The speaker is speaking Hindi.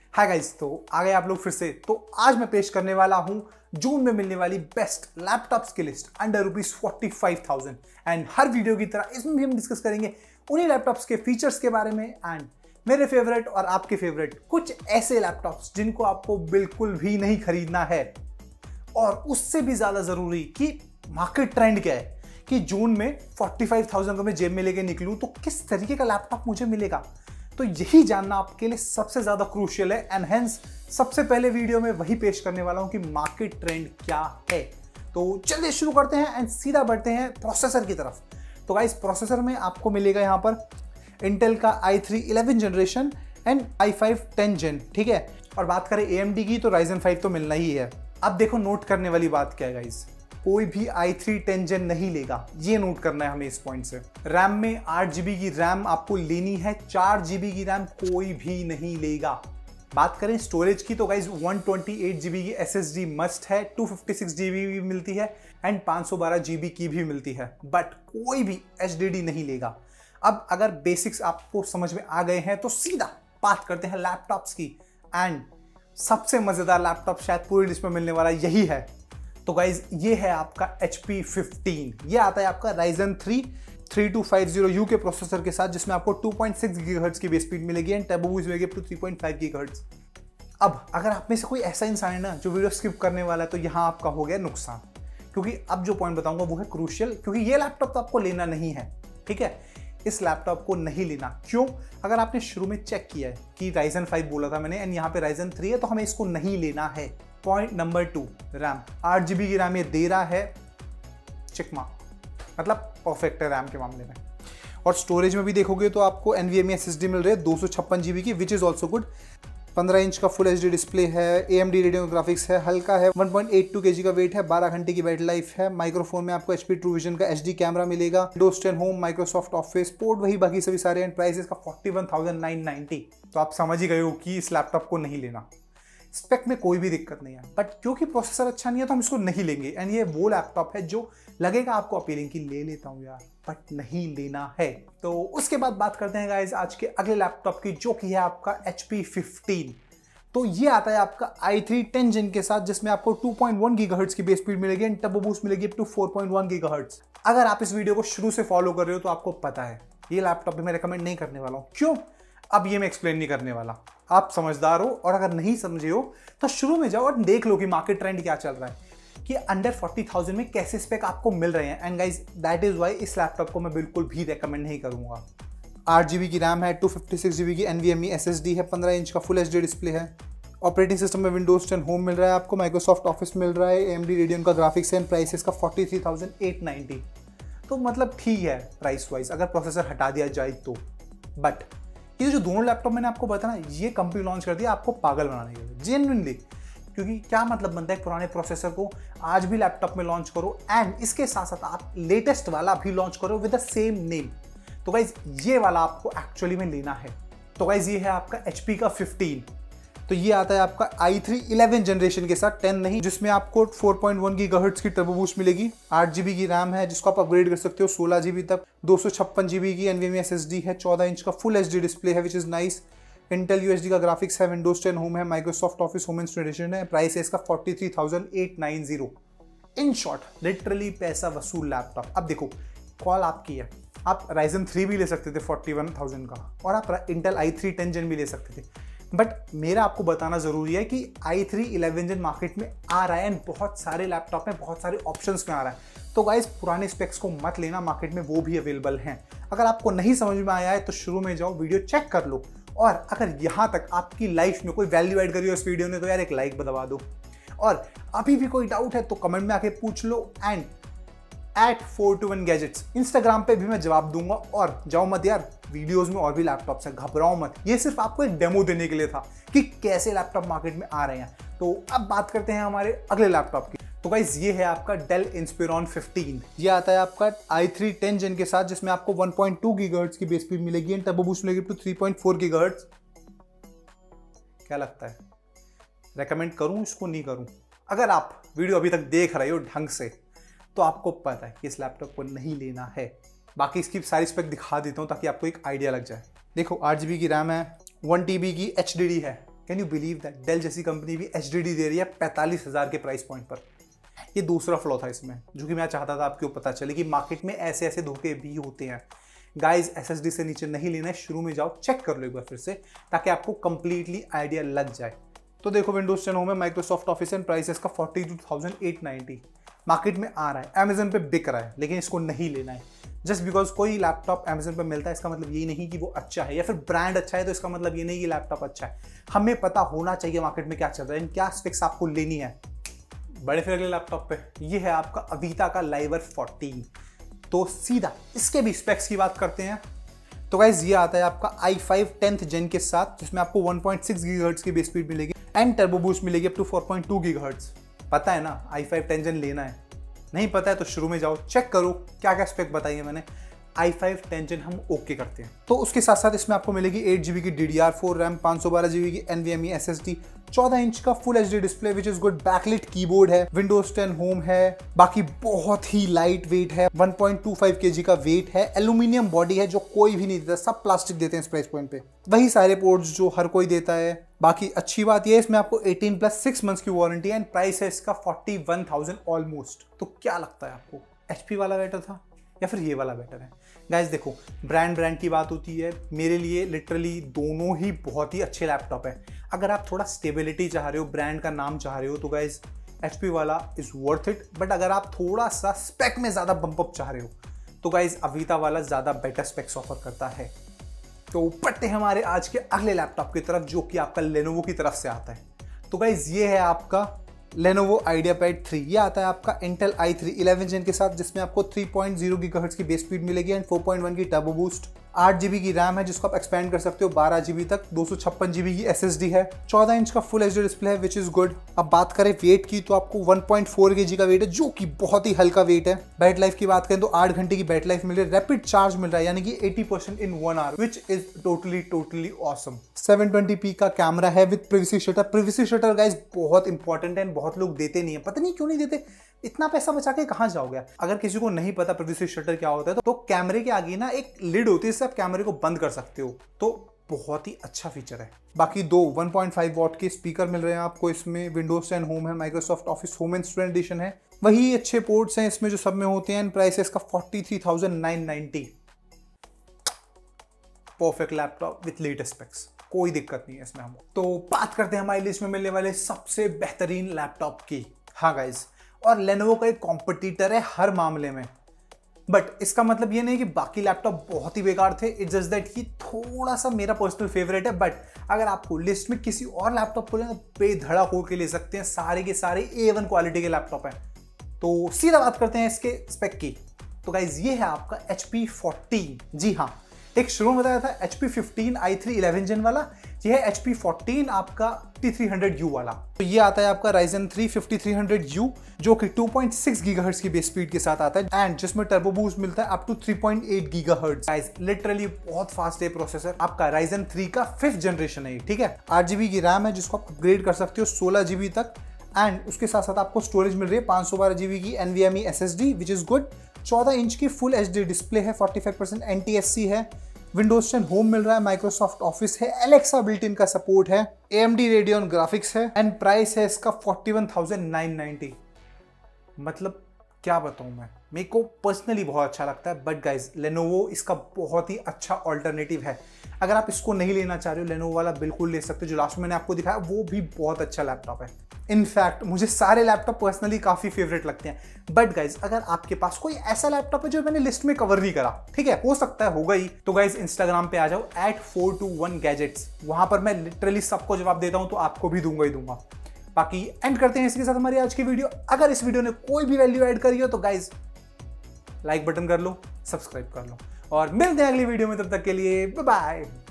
हाय गाइस, तो आ गए आप लोग फिर से। तो आज मैं पेश करने वाला हूं जून में मिलने वाली बेस्ट लैपटॉप्स की लिस्ट अंडर ₹45,000। एंड हर वीडियो की तरह इसमें भी हम डिस्कस करेंगे उन्हीं लैपटॉप्स के फीचर्स के बारे में एंड मेरे फेवरेट और आपके फेवरेट कुछ ऐसे लैपटॉप्स जिनको आपको बिल्कुल भी नहीं खरीदना है। और उससे भी ज्यादा जरूरी कि मार्केट ट्रेंड क्या है कि जून में 45,000 को मैं जेब में लेके निकलूं तो किस तरीके का लैपटॉप मुझे मिलेगा। तो यही जानना आपके लिए सबसे ज्यादा क्रूशियल है एंड हेंस सबसे पहले वीडियो में वही पेश करने वाला हूं कि मार्केट ट्रेंड क्या है। तो चलिए शुरू करते हैं एंड सीधा बढ़ते हैं प्रोसेसर की तरफ। तो गाइस, प्रोसेसर में आपको मिलेगा यहां पर इंटेल का i3 11 जनरेशन एंड i5 10 जेन, ठीक है। और बात करें AMD की तो Ryzen 5 तो मिलना ही है। अब देखो नोट करने वाली बात क्या है गाइस, कोई भी i3 10 जेन नहीं लेगा, ये नोट करना है हमें इस पॉइंट से। रैम में 8 GB की रैम आपको लेनी है, 4 GB की रैम कोई भी नहीं लेगा। बात करें स्टोरेज की तो गाइस 128 GB की SSD मस्ट है, 256 GB भी मिलती है एंड 512 GB की भी मिलती है, बट कोई भी HDD नहीं लेगा। अब अगर बेसिक्स आपको समझ में आ गए हैं तो सीधा बात करते हैं लैपटॉप्स की। एंड सबसे मजेदार लैपटॉप शायद पूरी लिस्ट में मिलने वाला यही है। तो गाइज ये है आपका HP 15। ये आता है आपका Ryzen 3 3250U के प्रोसेसर के साथ, जिसमें आपको 2.6 GHz की बेस स्पीड मिलेगी एंड टर्बो बूस्ट मिलेगी 3.5 GHz। अब अगर आप में से कोई ऐसा इंसान है ना जो वीडियो स्किप करने वाला है तो यहाँ आपका हो गया नुकसान, क्योंकि अब जो पॉइंट बताऊंगा वो है क्रूशियल, क्योंकि ये लैपटॉप तो आपको लेना नहीं है, ठीक है। इस लैपटॉप को नहीं लेना। क्यों? अगर आपने शुरू में चेक किया है कि Ryzen 5 बोला था मैंने एंड यहाँ पे Ryzen 3 है, तो हमें इसको नहीं लेना है। पॉइंट नंबर 2, रैम 8 GB की रैम ये दे रहा है, चिकमा मतलब परफेक्ट है रैम के मामले में। और स्टोरेज में भी देखोगे तो आपको NVMe SSD मिल रही है 256 GB की, which is also good. 15 inch का फुल HD डिस्प्ले है, AMD रेडियो ग्राफिक्स है, हल्का है, 1.82 kg का वेट है, 12 घंटे की बैटरी लाइफ है। माइक्रोफोन में आपको HP True Vision का HD कैमरा मिलेगा। Windows 10 home, Microsoft office port वही, बाकी सभी सारे एंड प्राइस इसका 41,990। तो आप समझ ही गए हो कि इस लैपटॉप को नहीं लेना। स्पेक में कोई भी दिक्कत नहीं है, बट क्योंकि प्रोसेसर अच्छा नहीं है तो हम इसको नहीं लेंगे। एंड ये वो लैपटॉप है जो लगेगा आपको अपीलिंग की ले लेता हूं यार, बट नहीं लेना है। तो उसके बाद बात करते हैं गाइस आज के अगले लैपटॉप की, जो कि है आपका HP 15। तो ये आता है आपका i3 10 जेन के साथ, जिसमें आपको 2.1 GHz की बेस स्पीड मिलेगी एंड टर्बो बूस्ट मिलेगी अप टू 4.1 GHz। अगर आप इस वीडियो को शुरू से फॉलो कर रहे हो तो आपको पता है ये लैपटॉप भी मैं रेकमेंड नहीं करने वाला हूं। क्यों? अब ये मैं एक्सप्लेन नहीं करने वाला। आप समझदार हो, और अगर नहीं समझे हो तो शुरू में जाओ और देख लो कि मार्केट ट्रेंड क्या चल रहा है, कि अंडर 40,000 में कैसे स्पेक आपको मिल रहे हैं। And guys that is why इस लैपटॉप को मैं बिल्कुल भी रेकमेंड नहीं करूंगा। 8 GB की रैम है, 256 GB की NVMe SSD है, 15 इंच का फुल HD डिस्प्ले है। ऑपरेटिंग सिस्टम में विंडोज 10 होम मिल रहा है आपको, माइक्रोसॉफ्ट ऑफिस मिल रहा है, AMD रेडियन का ग्राफिक्स है एंड प्राइस इसका 43,890। तो मतलब ठीक है प्राइस वाइज अगर प्रोसेसर हटा दिया जाए तो। बट ये जो दोनों लैपटॉप मैंने आपको बताया ना, ये कंपनी लॉन्च कर दिया आपको पागल बनाने के लिए, जेन्युइनली। क्योंकि क्या मतलब बनता है पुराने प्रोसेसर को आज भी लैपटॉप में लॉन्च करो एंड इसके साथ साथ आप लेटेस्ट वाला भी लॉन्च करो विद द सेम नेम। तो गाइज ये वाला आपको एक्चुअली में लेना है। तो गाइज ये है आपका HP का 15। तो ये आता है आपका i3 11 जनरेशन के साथ, 10 नहीं, जिसमें आपको 4.1 GHz की टर्बो बूस्ट मिलेगी। 8 GB की रैम है जिसको आप अपग्रेड कर सकते हो 16 GB तक, 256 GB की NVMe SSD है, 14 इंच का फुल HD डिस्प्ले है which is nice. Intel UHD का ग्राफिक्स है, विंडोज 10 होम है, माइक्रोसॉफ्ट ऑफिस होम इंस्टॉलेशन है, प्राइस है इसका 43,890। इन शॉर्ट लिटरली पैसा वसूल लैपटॉप। अब देखो कॉल आपकी है, आप Ryzen 3 भी ले सकते थे 41,000 का, और आप इंटेल i3 10 जेन भी ले सकते थे, बट मेरा आपको बताना जरूरी है कि i3 11 जेन मार्केट में आ रहा है एंड बहुत सारे लैपटॉप में बहुत सारे ऑप्शंस में आ रहा है। तो गाइस पुराने स्पेक्स को मत लेना, मार्केट में वो भी अवेलेबल हैं। अगर आपको नहीं समझ में आया है तो शुरू में जाओ, वीडियो चेक कर लो, और अगर यहाँ तक आपकी लाइफ में कोई वैल्यू ऐड करी हो इस वीडियो ने तो यार एक लाइक दबा दो। और अभी भी कोई डाउट है तो कमेंट में आके पूछ लो। एंड @421gadgets इंस्टाग्राम पे भी मैं जवाब दूंगा। और जाओ मत यार, वीडियोस में और भी लैपटॉप्स हैं, घबराओ मत। ये सिर्फ आपको एक डेमो देने के लिए था कि कैसे लैपटॉप मार्केट में आ रहे हैं। तो अब बात करते हैं हमारे अगले लैपटॉप की। तो गाइस ये है आपका Dell Inspiron 15। ये आता है आपका i3 10 जेन के साथ, जिसमें आपको 1.2 GHz की बेस स्पीड मिलेगी एंड टर्बो बूस्ट मिलेगी टू 3.4 GHz। क्या लगता है, रेकमेंड करूं इसको नहीं करूं? अगर आप वीडियो अभी तक देख रहे हो ढंग से तो आपको पता है कि इस लैपटॉप को नहीं लेना है। बाकी इसकी सारी स्पेक दिखा देता हूँ ताकि आपको एक आइडिया लग जाए। देखो 8 GB की रैम है, 1 TB की HDD है, can you believe that Dell जैसी कंपनी भी HDD दे रही है 45,000 के प्राइस पॉइंट पर। ये दूसरा फ्लॉ था इसमें, जो कि मैं चाहता था आपको पता चले कि मार्केट में ऐसे ऐसे धोखे भी होते हैं। गाइज SSD से नीचे नहीं लेना है, शुरू में जाओ चेक कर लो एक बार फिर से, ताकि आपको कंप्लीटली आइडिया लग जाए। तो देखो विंडोज 10 होम है, माइक्रोसॉफ्ट ऑफिस एंड प्राइस इसका 42,890 मार्केट में आ रहा है, अमेजन पे बिक रहा है, लेकिन इसको नहीं लेना है। जस्ट बिकॉज कोई लैपटॉप अमेजन पे मिलता है इसका मतलब ये नहीं कि वो अच्छा है, या फिर ब्रांड अच्छा है तो इसका मतलब ये नहीं कि लैपटॉप अच्छा है। हमें पता होना चाहिए मार्केट में क्या चल रहा है, क्या स्पेक्स आपको लेनी है। बड़े फिर अगले लैपटॉप पे ये है आपका अवीता का लाइवर 14। तो सीधा इसके भी स्पेक्स की बात करते हैं। तो गाइज ये आता है आपका i5 10th जेन के साथ, जिसमें आपको 1.6 गीगाहर्ट्ज की बेस स्पीड मिलेगी एंड टर्बो बूस्ट मिलेगी अप टू 4.2 गीगाहर्ट्ज। पता है ना i5 10 जेन लेना है? नहीं पता है तो शुरू में जाओ चेक करो क्या क्या स्पेक बताइए मैंने। i5 10 जेन हम ओके करते हैं। तो उसके साथ साथ इसमें आपको मिलेगी 8GB की DDR4 रैम, 512GB की NVMe SSD, 14 इंच का full HD display which is good, backlit keyboard है, विंडोज 10 होम है, बाकी बहुत ही लाइट वेट है, 1.25 kg का वेट है, एल्यूमिनियम बॉडी है जो कोई भी नहीं देता, सब प्लास्टिक देते हैं इस प्राइस पॉइंट पे, वही सारे पोर्ट्स जो हर कोई देता है। बाकी अच्छी बात यह है इसमें आपको 18+6 मंथ्स की वारंटी है एंड प्राइस है इसका 41,000 ऑलमोस्ट। तो क्या लगता है आपको, HP वाला बेटर था या फिर ये वाला बेटर है? गाइज देखो, ब्रांड की बात होती है, मेरे लिए लिटरली दोनों ही बहुत ही अच्छे लैपटॉप है। अगर आप थोड़ा स्टेबिलिटी चाह रहे हो, ब्रांड का नाम चाह रहे हो, तो गाइज HP वाला इज वर्थ इट। बट अगर आप थोड़ा सा स्पेक में ज़्यादा बम्प अप चाह रहे हो तो गाइज अवीता वाला ज़्यादा बेटर स्पेक्स ऑफर करता है। तो बढ़ते हैं हमारे आज के अगले लैपटॉप की तरफ, जो कि आपका लेनोवो की तरफ से आता है। तो गाइज ये है आपका Lenovo IdeaPad 3। ये आता है आपका Intel i3 11 जेन के साथ, जिसमें आपको 3.0 गीगाहर्ट्ज की बेस स्पीड मिलेगी एंड 4.1 की टर्बो बूस्ट, 8GB की रैम है जिसको आप एक्सपेंड कर सकते हो 12GB तक, 256GB की SSD है, 14 इंच का फुल HD डिस्प्ले है विच इज गुड। अब बात करें वेट की तो आपको 1.4 kg का वेट है, जो कि बहुत ही हल्का वेट है। बैटरी लाइफ की बात करें तो 8 घंटे की बैटरी लाइफ मिल रही है, रैपिड चार्ज मिल रहा है यानी कि 80% in 1 hour which is totally awesome. 720p का कैमरा है with privacy shutter. Privacy shutter guys बहुत इंपॉर्टेंट है, बहुत लोग देते नहीं है, पता नहीं क्यों नहीं देते। इतना पैसा बचा के कहां जाओगे? अगर किसी को नहीं पता प्रिवेसी शटर क्या होता है तो कैमरे के आगे ना एक लिड होती है, इससे आप कैमरे को बंद कर सकते हो, तो बहुत ही अच्छा फीचर है। बाकी दो 1.5 वॉट के स्पीकर मिल रहे हैं आपको इसमें, विंडोज 10 होम है, Microsoft office home and student edition है, वही अच्छे पोर्ट्स हैं इसमें जो सब में होते हैं। प्राइस है इसका 43,990। Perfect laptop with latest specs, कोई दिक्कत नहीं है इसमें हम। तो बात करते हैं हमारी लिस्ट में मिलने वाले सबसे बेहतरीन लैपटॉप की। हाँ गाइज, और लेनोवो का एक कॉम्पिटिटर है हर मामले में, बट इसका मतलब ये नहीं कि बाकी लैपटॉप बहुत ही बेकार थे। इट्स जस्ट दैट कि थोड़ा सा मेरा पर्सनल फेवरेट है। बट अगर आपको लिस्ट में किसी और लैपटॉप को लेना तो बेधड़क होकर ले सकते हैं, सारे के सारे A1 क्वालिटी के लैपटॉप हैं। तो सीधा बात करते हैं इसके स्पेक की। तो गाइज ये है आपका HP 14। जी हाँ, एक शुरू में बताया था HP 15 i3 11 जेन वाला, ये है HP 14 आपका 5300U वाला। तो ये आता है आपका Ryzen 3 5300U जो कि 2.6 गीगाहर्ट्ज की बेस स्पीड के साथ आता है एंड जिसमें टर्बो बूस्ट मिलता है up to 3.8 gigahertz. Guys literally बहुत फास्ट है प्रोसेसर। आपका Ryzen 3 का 5th जनरेशन है, ठीक है। 8GB की रैम है जिसको आप अपग्रेड कर सकते हो 16GB तक एंड उसके साथ साथ आपको स्टोरेज मिल रही है 512GB की NVMe SSD which is good. 14 inch की फुल HD डिस्प्ले है, 45% NTSC है, विंडोज 10 होम मिल रहा है, माइक्रोसॉफ्ट ऑफिस है, एलेक्सा बिल्ट इन का सपोर्ट है, AMD रेडियन ग्राफिक्स है एंड प्राइस है इसका 41,990। मतलब क्या बताऊं मैं, मेरे को पर्सनली बहुत अच्छा लगता है। बट गाइज लेनोवो इसका बहुत ही अच्छा ऑल्टरनेटिव है। अगर आप इसको नहीं लेना चाह रहे हो, लेनोवो वाला बिल्कुल ले सकते हो, जो लास्ट में मैंने आपको दिखाया वो भी बहुत अच्छा लैपटॉप है। इनफैक्ट मुझे सारे लैपटॉप पर्सनली काफी फेवरेट लगते हैं। बट गाइज अगर आपके पास कोई ऐसा लैपटॉप है जो मैंने लिस्ट में कवर नहीं करा, ठीक है, हो सकता है होगा ही, तो गाइज इंस्टाग्राम पे आ जाओ @421gadgets, वहां पर मैं लिटरली सबको जवाब देता हूं, तो आपको भी दूंगा ही दूंगा। बाकी एंड करते हैं इसके साथ हमारी आज की वीडियो। अगर इस वीडियो ने कोई भी वैल्यू ऐड करी हो तो गाइज लाइक बटन कर लो, सब्सक्राइब कर लो और मिलते हैं अगली वीडियो में। तब तक के लिए बाय बाय।